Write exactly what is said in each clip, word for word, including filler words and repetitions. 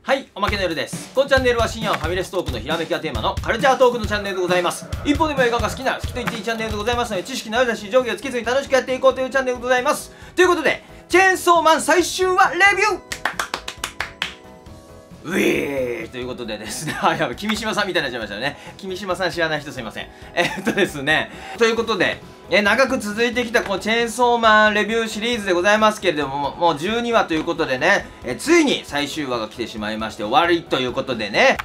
はい、おまけの夜です。このチャンネルは深夜のファミレストークのひらめきがテーマのカルチャートークのチャンネルでございます。一本でも映画が好きな好きと言っていいチャンネルでございますので、知識のあるだし上下をつけずに楽しくやっていこうというチャンネルでございます。ということで、チェーンソーマン最終話レビューうえーということでですね、あ、やばい、君島さんみたいになっちゃいましたよね。君島さん知らない人すいません。えー、っとですね、ということで、え長く続いてきたこのチェーンソーマンレビューシリーズでございますけれども、もうじゅうにわということでね、えついに最終話が来てしまいまして終わりということでね、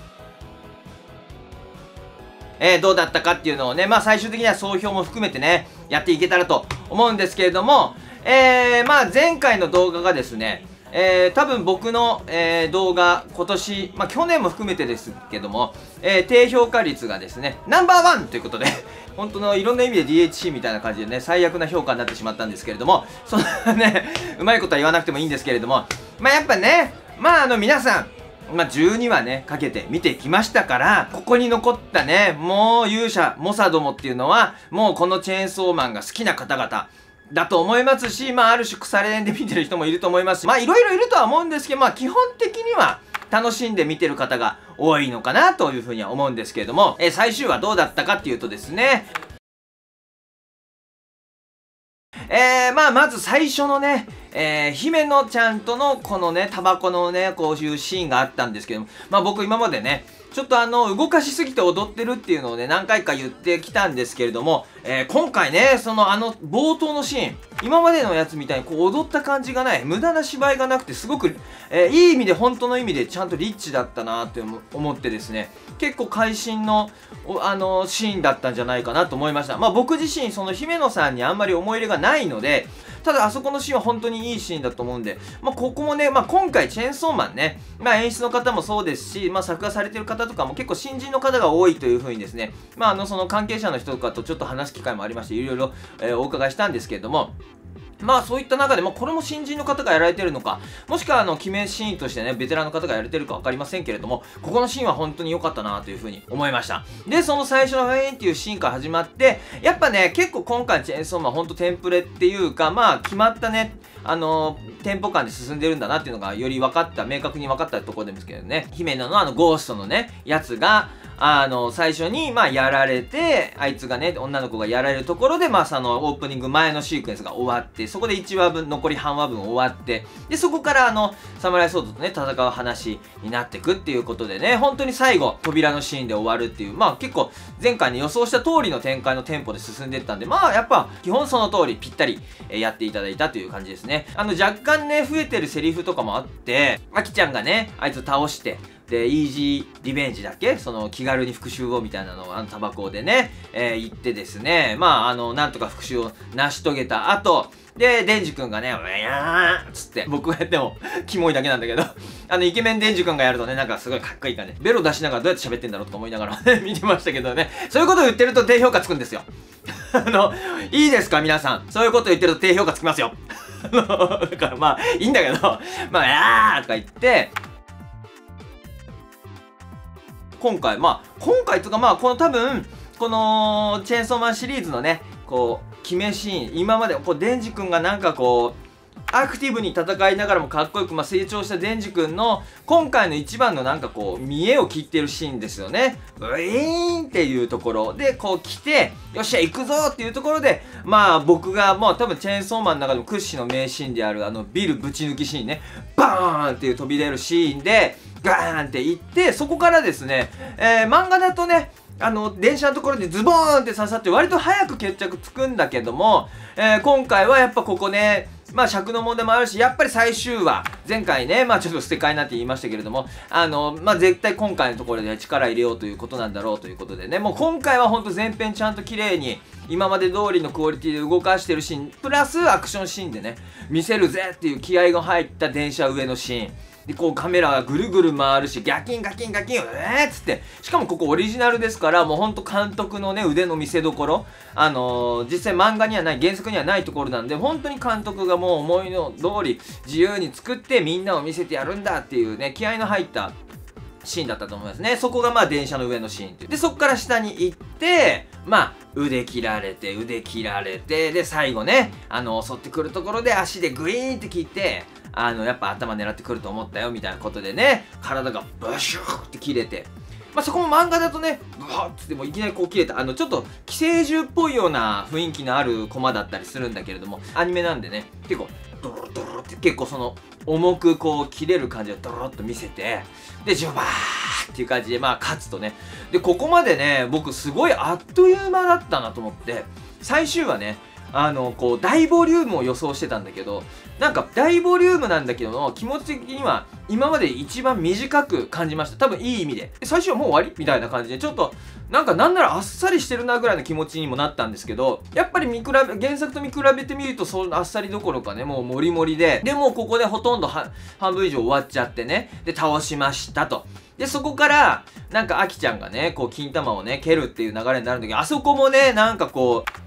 えー、どうだったかっていうのをね、まあ最終的には総評も含めてね、やっていけたらと思うんですけれども、えー、まあ前回の動画がですね、えー、多分僕の、えー、動画、今年、まあ去年も含めてですけども、えー、低評価率がですね、ナンバーワンということで、本当のいろんな意味で ディーエイチシー みたいな感じでね、最悪な評価になってしまったんですけれども、そんなね、うまいことは言わなくてもいいんですけれども、まあやっぱね、まああの皆さん、まあじゅうにわね、かけて見てきましたから、ここに残ったね、もう勇者、猛者どもっていうのは、もうこのチェーンソーマンが好きな方々、だと思いますし、まあある種腐れ縁で見てる人もいると思いますし、まあいろいろいるとは思うんですけど、まあ基本的には楽しんで見てる方が多いのかなというふうには思うんですけれども、えー、最終話どうだったかっていうとですね、えー、まあまず最初のね、えー、姫野ちゃんとのこのね、タバコのね、こういうシーンがあったんですけども、まあ僕今までね、ちょっとあの、動かしすぎて踊ってるっていうのをね、何回か言ってきたんですけれども、えー、今回ね、そのあの、冒頭のシーン、今までのやつみたいにこう踊った感じがない、無駄な芝居がなくて、すごく、えー、いい意味で、本当の意味でちゃんとリッチだったなって思ってですね、結構会心の、あの、シーンだったんじゃないかなと思いました。まあ僕自身、その姫野さんにあんまり思い入れがないので、ただあそこのシーンは本当にいいシーンだと思うんで、まあここもね、まあ今回チェーンソーマンね、まあ演出の方もそうですし、まあ作画されてる方とかも結構新人の方が多いという風にですね、まああのその関係者の人とかとちょっと話す機会もありまして、いろいろ、えー、お伺いしたんですけれども、まあそういった中でも、これも新人の方がやられてるのか、もしくはあの、決めシーンとしてね、ベテランの方がやられてるか分かりませんけれども、ここのシーンは本当に良かったなというふうに思いました。で、その最初のフェインっていうシーンから始まって、やっぱね、結構今回チェーンソーマン本当テンプレっていうか、まあ決まったね、あのー、テンポ感で進んでるんだなっていうのがより分かった、明確に分かったところですけどね、姫野のあのゴーストのね、やつが、あの、最初に、まあ、やられて、あいつがね、女の子がやられるところで、まあ、その、オープニング前のシークエンスが終わって、そこでいちわぶん、残り半話分終わって、で、そこから、あの、サムライソードとね、戦う話になってくっていうことでね、本当に最後、扉のシーンで終わるっていう、まあ、結構、前回に予想した通りの展開のテンポで進んでいったんで、まあ、やっぱ、基本その通り、ぴったり、えー、やっていただいたという感じですね。あの、若干ね、増えてるセリフとかもあって、アキちゃんがね、あいつ倒して、で、イージーリベンジだっけ、その気軽に復讐をみたいなのをあのタバコでね、えー、言ってですね、まあ、あの、なんとか復讐を成し遂げた後、で、デンジ君がね、うやーっつって、僕がやっても、キモいだけなんだけど、あの、イケメンデンジ君がやるとね、なんかすごいかっこいいからね、ベロ出しながらどうやって喋ってんだろうとか思いながら見てましたけどね、そういうことを言ってると低評価つくんですよ。あの、いいですか皆さん。そういうこと言ってると低評価つきますよ。あの、だからまあ、いいんだけど、まあ、やーとか言って、今回、まあ、今回とか、まあ、この多分、この、チェーンソーマンシリーズのね、こう、決めシーン、今まで、こう、デンジ君がなんかこう、アクティブに戦いながらもかっこよく、まあ、成長したデンジ君の、今回の一番のなんかこう、見栄を切ってるシーンですよね。ウィーンっていうところで、こう来て、よっしゃ、行くぞっていうところで、まあ、僕が、もう多分、チェーンソーマンの中でも屈指の名シーンである、あの、ビルぶち抜きシーンね、バーンっていう飛び出るシーンで、ガーンっていって、そこからですね、えー、漫画だとね、あの、電車のところでズボーンって刺さって割と早く決着つくんだけども、えー、今回はやっぱここね、まあ尺の問題もあるし、やっぱり最終話、前回ね、まあちょっと捨て替えなって言いましたけれども、あの、まあ絶対今回のところで力入れようということなんだろうということでね、もう今回はほんと前編ちゃんと綺麗に、今まで通りのクオリティで動かしてるシーン、プラスアクションシーンでね、見せるぜっていう気合が入った電車上のシーン。で、こうカメラがぐるぐる回るし、ガキンガキンガキン、えーっつって。しかもここオリジナルですから、もうほんと監督のね、腕の見せ所。あのー、実際漫画にはない、原作にはないところなんで、本当に監督がもう思いの通り自由に作ってみんなを見せてやるんだっていうね、気合の入ったシーンだったと思いますね。そこがまあ電車の上のシーンっていう。で、そこから下に行って、 まあ腕切られて腕切られてで最後ねあの襲ってくるところで足でグイーンって切ってあのやっぱ頭狙ってくると思ったよみたいなことでね体がブシューって切れて、まあ、そこも漫画だとねブワーッつってもいきなりこう切れたあのちょっと寄生獣っぽいような雰囲気のあるコマだったりするんだけれどもアニメなんでね結構ドロドロって結構その重くこう切れる感じをドロッと見せてでジュバーっていう感じでまあ勝つとねでここまでね僕すごいあっという間だったなと思って最終話ねあのこう大ボリュームを予想してたんだけどなんか大ボリュームなんだけども気持ち的には今まで一番短く感じました多分いい意味で最初はもう終わりみたいな感じでちょっとなんかなんならあっさりしてるなぐらいの気持ちにもなったんですけどやっぱり見比べ原作と見比べてみるとそのあっさりどころかねもうモリモリででもうここでほとんど半分以上終わっちゃってねで倒しましたとでそこからなんかアキちゃんがねこう金玉をね蹴るっていう流れになるんだけどあそこもねなんかこう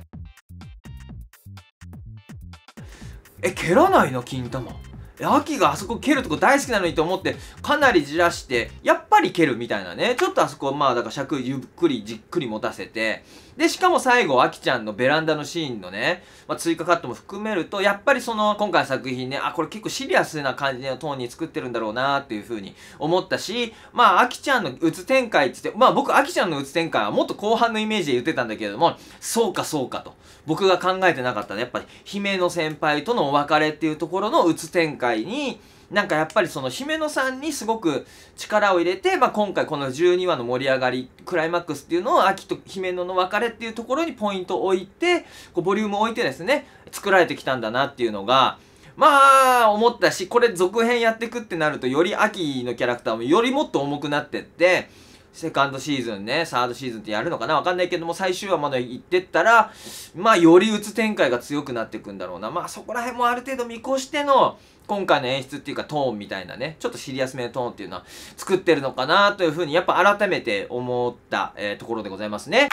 え、蹴らないの金玉。え、秋があそこ蹴るとこ大好きなのにと思って、かなりじらして、やっぱり蹴るみたいなね。ちょっとあそこ、まあ、だから尺ゆっくりじっくり持たせて、で、しかも最後、秋ちゃんのベランダのシーンのね、まあ、追加カットも含めると、やっぱりその、今回の作品ね、あ、これ結構シリアスな感じのトーンに作ってるんだろうなっていう風に思ったし、まあ、秋ちゃんのうつ展開って言って、まあ僕、秋ちゃんのうつ展開はもっと後半のイメージで言ってたんだけれども、そうかそうかと。僕が考えてなかったね。やっぱり、姫野先輩とのお別れっていうところのうつ展開に、なんかやっぱりその姫野さんにすごく力を入れて、まあ、今回このじゅうにわの盛り上がりクライマックスっていうのを秋と姫野の別れっていうところにポイントを置いてこうボリュームを置いてですね作られてきたんだなっていうのがまあ思ったしこれ続編やっていくってなるとより秋のキャラクターもよりもっと重くなってってセカンドシーズンね、サードシーズンってやるのかなわかんないけども、最終話まで行ってったら、まあ、より打つ展開が強くなっていくんだろうな。まあ、そこら辺もある程度見越しての、今回の演出っていうかトーンみたいなね、ちょっとシリアスめのトーンっていうのは作ってるのかなというふうに、やっぱ改めて思った、えー、ところでございますね。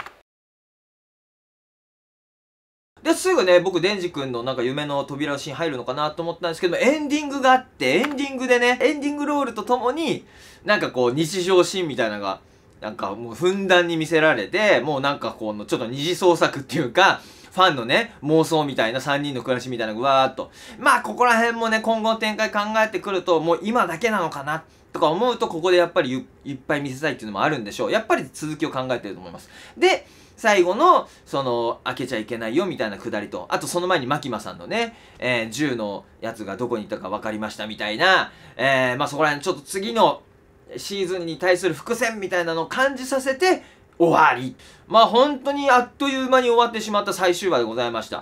で、すぐね、僕、デンジ君のなんか夢の扉のシーン入るのかなと思ったんですけども、エンディングがあって、エンディングでね、エンディングロールとともに、なんかこう、日常シーンみたいなのが、なんかもうふんだんに見せられて、もうなんかこのちょっと二次創作っていうか、ファンのね、妄想みたいなさんにんの暮らしみたいなのがわーっと。まあ、ここら辺もね、今後の展開考えてくると、もう今だけなのかな、とか思うと、ここでやっぱりいっぱい見せたいっていうのもあるんでしょう。やっぱり続きを考えてると思います。で、最後の、その、開けちゃいけないよみたいなくだりと、あとその前にマキマさんのね、えー、銃のやつがどこに行ったか分かりましたみたいな、えー、まあそこら辺ちょっと次のシーズンに対する伏線みたいなのを感じさせて終わり。まあ本当にあっという間に終わってしまった最終話でございました。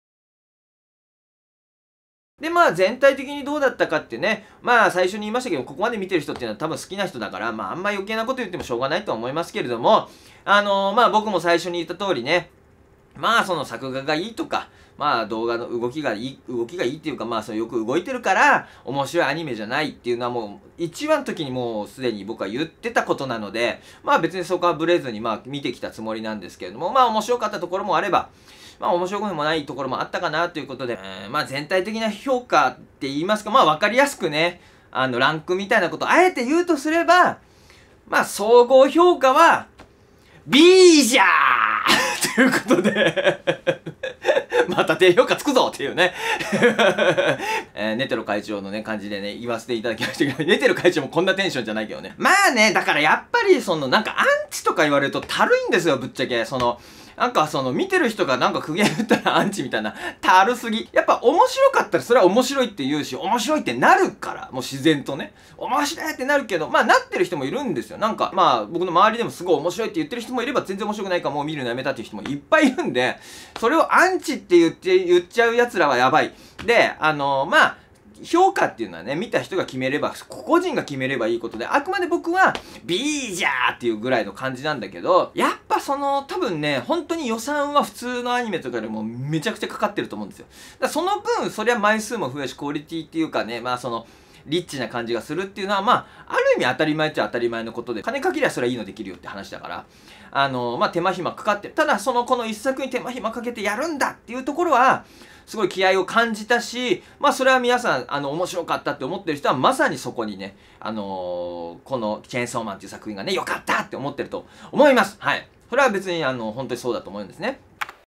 で、まあ全体的にどうだったかってね、まあ最初に言いましたけど、ここまで見てる人っていうのは多分好きな人だから、まああんま余計なこと言ってもしょうがないとは思いますけれども、あのー、まあ僕も最初に言った通りね、まあその作画がいいとか、まあ動画の動きがいい、動きがいいっていうか、まあそのよく動いてるから、面白いアニメじゃないっていうのはもう、一話の時にもうすでに僕は言ってたことなので、まあ別にそこはブレずにまあ見てきたつもりなんですけれども、まあ面白かったところもあれば、まあ面白くもないところもあったかなということで、えー、まあ全体的な評価って言いますか、まあ分かりやすくね、あのランクみたいなことをあえて言うとすれば、まあ総合評価は ビー じゃーということでまた低評価つくぞっていうねえー、ネテロ会長のね、感じでね、言わせていただきましたけど、ネテロ会長もこんなテンションじゃないけどね。まあね、だからやっぱりそのなんかアンチとか言われるとたるいんですよ、ぶっちゃけ。その、なんかその見てる人がなんか苦言言ったらアンチみたいな、たるすぎ。やっぱ面白かったらそれは面白いって言うし、面白いってなるから、もう自然とね。面白いってなるけど、まあなってる人もいるんですよ。なんか、まあ僕の周りでもすごい面白いって言ってる人もいれば全然面白くないからもう見るのやめたっていう人もいっぱいいるんで、それをアンチって言って、言っちゃう奴らはやばい。で、あのー、まあ、評価っていうのはね、見た人が決めれば、個人が決めればいいことで、あくまで僕は ビー じゃーっていうぐらいの感じなんだけど、やっぱその、多分ね、本当に予算は普通のアニメとかよりもめちゃくちゃかかってると思うんですよ。だからその分、そりゃ枚数も増えし、クオリティっていうかね、まあその、リッチな感じがするっていうのは、まあ、ある意味当たり前っちゃ当たり前のことで、金かけりゃそれはいいのできるよって話だから、あの、まあ手間暇かかってる。ただ、その、この一作に手間暇かけてやるんだっていうところは、すごい気合を感じたし、まあそれは皆さん、あの、面白かったって思ってる人はまさにそこにね、あのー、このチェーンソーマンっていう作品がね、良かったって思ってると思います。はい。 それは別にあの本当にそうだと思うんですね。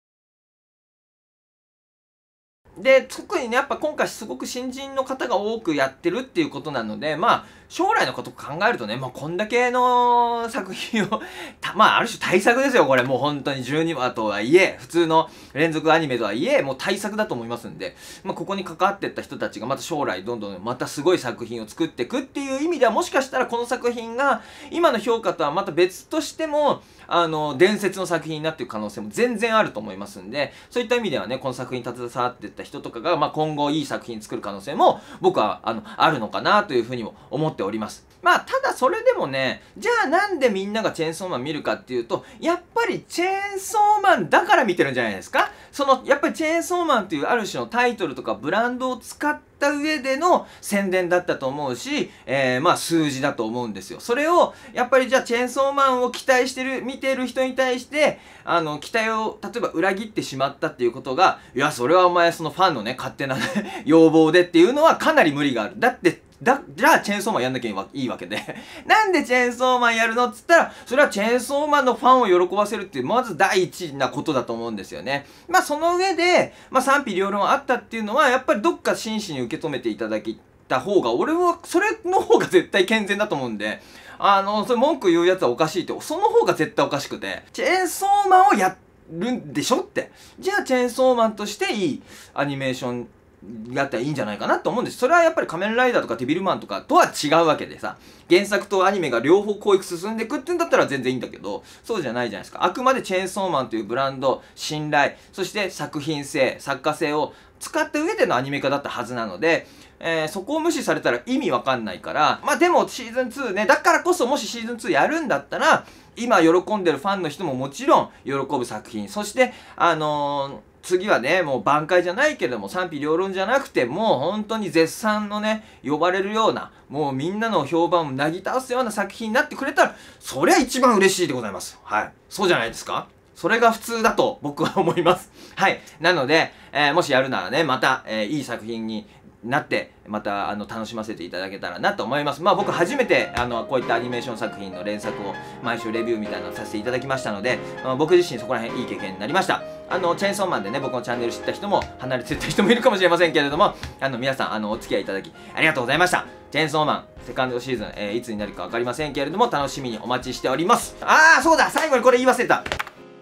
で、特にね、やっぱ今回すごく新人の方が多くやってるっていうことなので、まあ、将来のことを考えるとね、まあ、こんだけの作品を、たまあ、ある種大作ですよ、これ。もう本当にじゅうにわとはいえ、普通の連続アニメとはいえ、もう大作だと思いますんで、まあ、ここに関わっていった人たちがまた将来どんどんまたすごい作品を作っていくっていう意味では、もしかしたらこの作品が、今の評価とはまた別としても、あの、伝説の作品になっていく可能性も全然あると思いますんで、そういった意味ではね、この作品に携わっていった人とかが、まあ、今後いい作品作る可能性も、僕は、あの、あるのかなというふうにも思っております。まあ、ただそれでもね、じゃあなんでみんながチェーンソーマン見るかっていうと、やっぱりチェーンソーマンだから見てるんじゃないですか。その、やっぱりチェーンソーマンっていうある種のタイトルとかブランドを使った上での宣伝だったと思うし、えー、まあ数字だと思うんですよ。それを、やっぱりじゃあチェーンソーマンを期待してる、見てる人に対して、あの、期待を、例えば裏切ってしまったっていうことが、いや、それはお前そのファンのね、勝手な、ね、要望でっていうのはかなり無理がある。だって、だ、じゃあチェーンソーマンやんなきゃいいわけで。なんでチェーンソーマンやるのっつったら、それはチェーンソーマンのファンを喜ばせるっていう、まず第一なことだと思うんですよね。まあその上で、まあ賛否両論あったっていうのは、やっぱりどっか真摯に受け止めていただきた方が、俺は、それの方が絶対健全だと思うんで、あの、それ文句言うやつはおかしいって、その方が絶対おかしくて、チェーンソーマンをやるんでしょって。じゃあチェーンソーマンとしていいアニメーション、やったらいいんじゃないかなと思うんです。それはやっぱり仮面ライダーとかデビルマンとかとは違うわけでさ、原作とアニメが両方教育進んでいくってんだったら全然いいんだけど、そうじゃないじゃないですか。あくまでチェーンソーマンというブランド、信頼、そして作品性、作家性を使った上でのアニメ化だったはずなので、えー、そこを無視されたら意味わかんないから、まあでもシーズンツーね、だからこそもしシーズンツーやるんだったら、今喜んでるファンの人ももちろん喜ぶ作品、そして、あのー、次はね、もう挽回じゃないけれども、賛否両論じゃなくて、もう本当に絶賛のね、呼ばれるような、もうみんなの評判をなぎ倒すような作品になってくれたら、そりゃ一番嬉しいでございます。はい。そうじゃないですか？それが普通だと僕は思います。はい。なので、えー、もしやるならね、また、えー、いい作品になってまたあの楽しませていただけたらなと思います。まあ僕初めてあのこういったアニメーション作品の連作を毎週レビューみたいなのをさせていただきましたので、まあ、僕自身そこら辺いい経験になりました。あのチェーンソーマンでね僕のチャンネル知った人も離れてった人もいるかもしれませんけれども、あの皆さんあのお付き合いいただきありがとうございました。チェーンソーマンセカンドシーズン、えー、いつになるか分かりませんけれども楽しみにお待ちしております。ああそうだ、最後にこれ言い忘れた。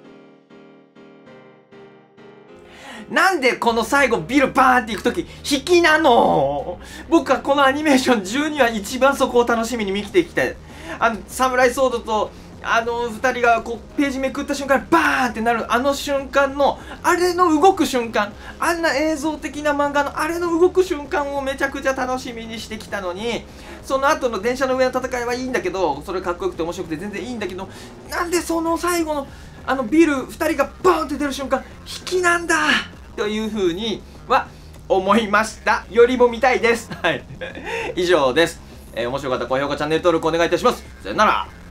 なんでこの最後ビルバーンっていくとき引きなの？僕はこのアニメーションじゅうにわ一番そこを楽しみに見ていきたい。あのサムライソードとあのふたりがこうページめくった瞬間バーンってなるあの瞬間のあれの動く瞬間、あんな映像的な漫画のあれの動く瞬間をめちゃくちゃ楽しみにしてきたのに、その後の電車の上の戦いはいいんだけど、それかっこよくて面白くて全然いいんだけど、なんでその最後のあのビルふたりがバーンって出る瞬間引きなんだというふうには思いました。よりも見たいです。はい。以上です。えー、面白かったら高評価、チャンネル登録お願いいたします。さよなら。